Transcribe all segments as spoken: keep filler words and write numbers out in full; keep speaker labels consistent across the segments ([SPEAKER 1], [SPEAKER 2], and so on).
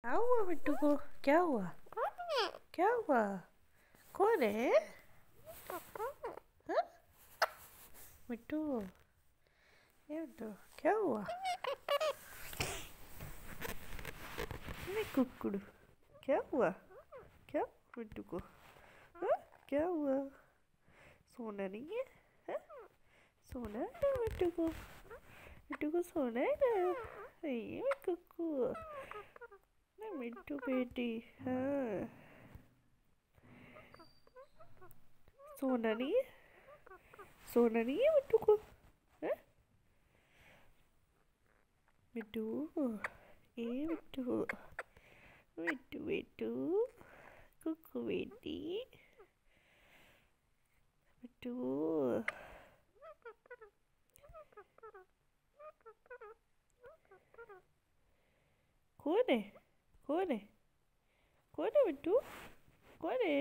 [SPEAKER 1] क्या हुआ मिट्टू को? क्या हुआ? क्या हुआ? कौन है? हाँ? मिट्टू, ये मिट्टू क्या हुआ? नहीं कुकुड़, क्या हुआ? क्या मिट्टू को? हाँ? क्या हुआ? सोना नहीं है? हाँ? सोना है ना मिट्टू को? मिट्टू को सोना है ना? ये कुकू ना मिट्टू बेटी। हाँ, सोना नहीं है? सोना नहीं है मिट्टू को? हाँ? मिट्टू, ए मिट्टू, मिट्टू बेटू, कुकू बेटी, मिट्टू। कौन है? कौन है? कौन है मिट्टू? कौन है?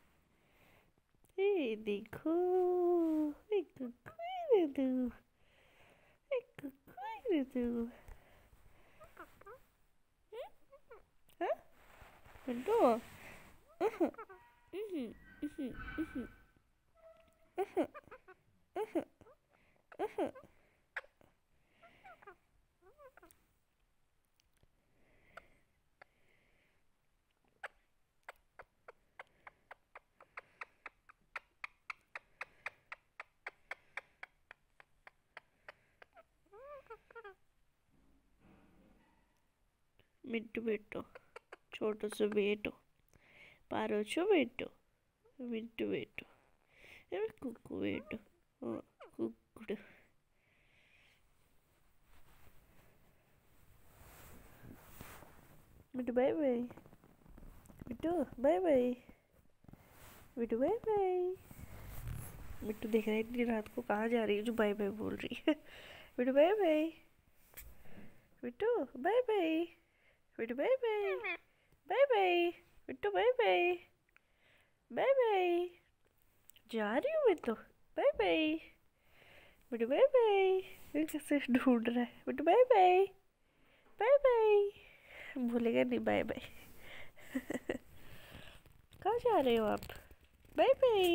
[SPEAKER 1] ए देखो, एक कुकू है तू, एक कुकू है तू। हाँ मिट्टू, उह, उह, उह, उह, उह, उह, उह। मिट्टू बेटो, छोटो सो बेटो, पारो छो बेटो, मिट्टू बेटो, ये कुकू बेटो, ओ कुकुड़। Mittu bye bye, Mittu bye bye, Mittu bye bye. Mittu देख रहा है इतनी रात को कहाँ जा रही है जो बाय बाय बोल रही है। Mittu bye bye, Mittu bye bye, Mittu bye bye, bye bye, Mittu bye bye, bye bye. जा रही हूँ मैं तो, bye bye, Mittu bye bye. ये कैसे ढूंढ रहा है? Mittu bye bye, bye bye, भूलेगा नहीं बाय बाय। कहाँ जा रहे हो आप? बाय बाय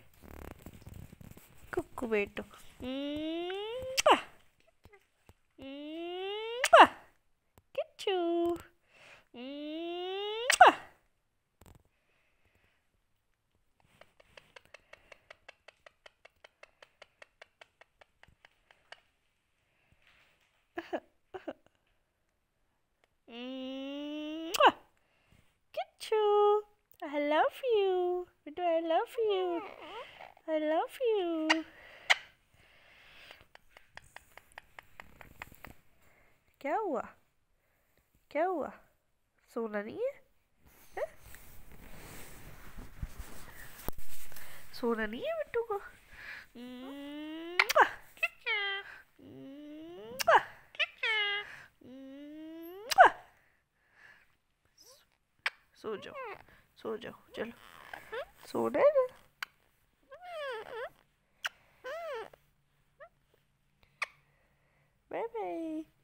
[SPEAKER 1] कुकू बेटो। म्वा! म्वा! Kichchu. म्वा! Mwah! Kichu, I love you. Mitu, I love you. I love you. क्या हुआ? क्या हुआ? सोना नहीं है? है? सोना नहीं है मिट्टू को? Mwah! Mwah! Mwah! सो जाओ, सो जाओ, चलो सोना है ना। Bye bye.